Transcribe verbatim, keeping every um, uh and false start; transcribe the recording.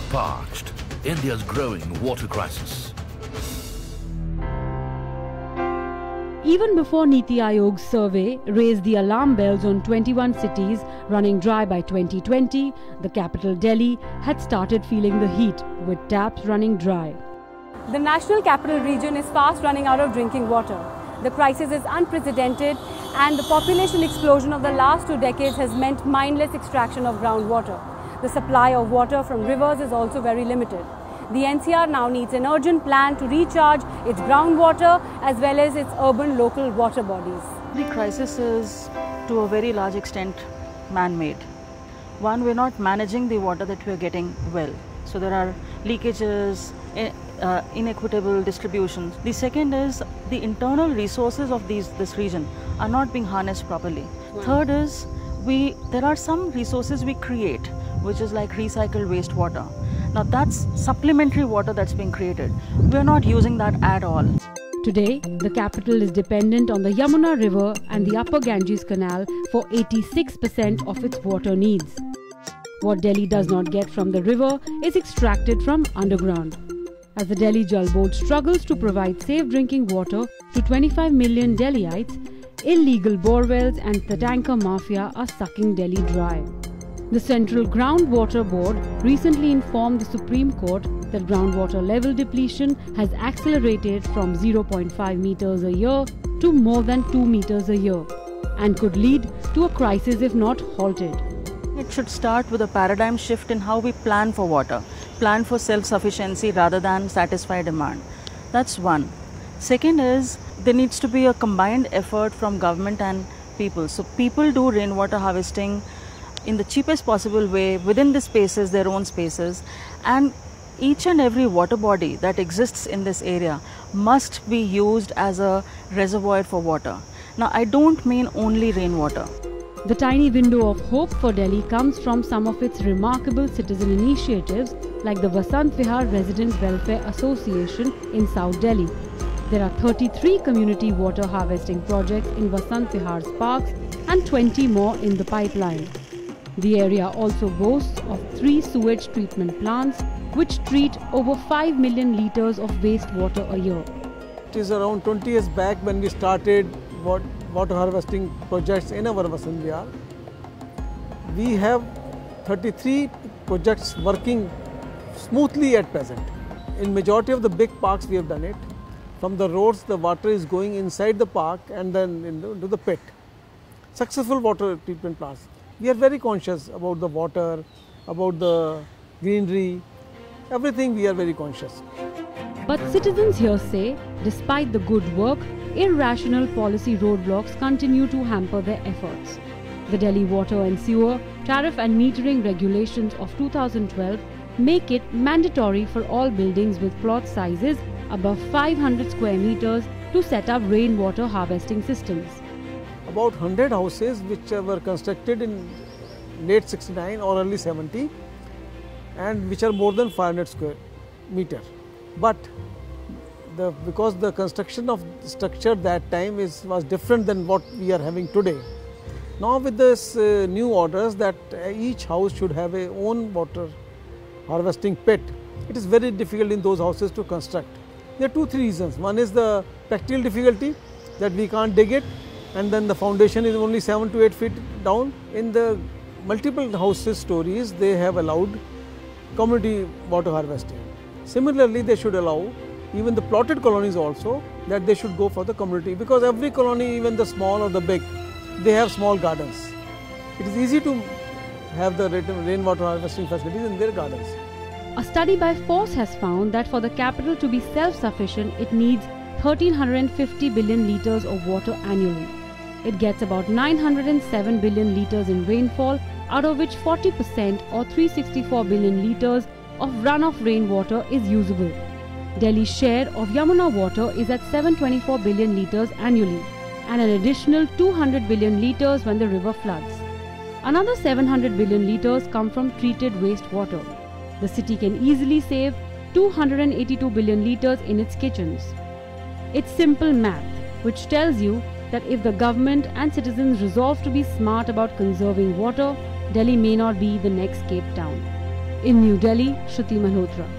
Parched, India's growing water crisis. Even before NITI Aayog's survey raised the alarm bells on twenty-one cities running dry by twenty twenty, the capital Delhi had started feeling the heat with taps running dry. The National Capital Region is fast running out of drinking water. The crisis is unprecedented, and the population explosion of the last two decades has meant mindless extraction of groundwater. The supply of water from rivers is also very limited. The N C R now needs an urgent plan to recharge its groundwater as well as its urban local water bodies. The crisis is to a very large extent man-made. One, we're not managing the water that we're getting well. So there are leakages, uh, inequitable distributions. The second is the internal resources of these, this region are not being harnessed properly. Wow. Third is we, there are some resources we create, which is like recycled wastewater. Now that's supplementary water that's being created. We're not using that at all. Today, the capital is dependent on the Yamuna River and the Upper Ganges Canal for eighty-six percent of its water needs. What Delhi does not get from the river is extracted from underground. As the Delhi Jal Board struggles to provide safe drinking water to twenty-five million Delhiites, illegal borewells and the tanker mafia are sucking Delhi dry. The Central Groundwater Board recently informed the Supreme Court that groundwater level depletion has accelerated from zero point five meters a year to more than two meters a year and could lead to a crisis if not halted. It should start with a paradigm shift in how we plan for water, plan for self-sufficiency rather than satisfy demand. That's one. Second is there needs to be a combined effort from government and people. So people do rainwater harvesting in the cheapest possible way within the spaces, their own spaces, and each and every water body that exists in this area must be used as a reservoir for water. Now, I don't mean only rainwater. The tiny window of hope for Delhi comes from some of its remarkable citizen initiatives like the Vasant Vihar Resident Welfare Association in South Delhi. There are thirty-three community water harvesting projects in Vasant Vihar's parks and twenty more in the pipeline. The area also boasts of three sewage treatment plants which treat over five million litres of wastewater a year. It is around twenty years back when we started water harvesting projects in our Vasant Vihar. We have thirty-three projects working smoothly at present. In majority of the big parks we have done it. From the roads the water is going inside the park and then into the pit. Successful water treatment plants. We are very conscious about the water, about the greenery, everything we are very conscious. But citizens here say, despite the good work, irrational policy roadblocks continue to hamper their efforts. The Delhi Water and Sewer Tariff and Metering Regulations of two thousand twelve make it mandatory for all buildings with plot sizes above five hundred square meters to set up rainwater harvesting systems. About one hundred houses which were constructed in late sixty-nine or early seventy and which are more than five hundred square meter. But the, because the construction of the structure that time is, was different than what we are having today. Now with this uh, new orders that uh, each house should have a own water harvesting pit, it is very difficult in those houses to construct. There are two, three reasons. One is the practical difficulty that we can't dig it, and then the foundation is only seven to eight feet down. In the multiple houses stories, they have allowed community water harvesting. Similarly, they should allow even the plotted colonies also that they should go for the community, because every colony, even the small or the big, they have small gardens. It is easy to have the rainwater harvesting facilities in their gardens. A study by Force has found that for the capital to be self-sufficient, it needs one thousand three hundred fifty billion litres of water annually. It gets about nine hundred seven billion litres in rainfall, out of which forty percent or three hundred sixty-four billion litres of runoff rainwater is usable. Delhi's share of Yamuna water is at seven hundred twenty-four billion litres annually and an additional two hundred billion litres when the river floods. Another seven hundred billion litres come from treated wastewater. The city can easily save two hundred eighty-two billion litres in its kitchens. It's simple math, which tells you that if the government and citizens resolve to be smart about conserving water, Delhi may not be the next Cape Town. In New Delhi, Shruti Malhotra.